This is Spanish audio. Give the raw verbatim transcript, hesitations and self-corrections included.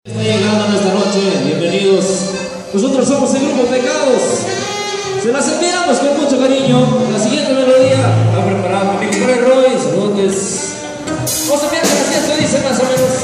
Está llegando esta noche, bienvenidos. Nosotros somos el grupo Pecados. Se las enviamos con mucho cariño. La siguiente melodía ha preparado mi compadre Roy. Saludos. Vamos a enviar así, esto dice más o menos.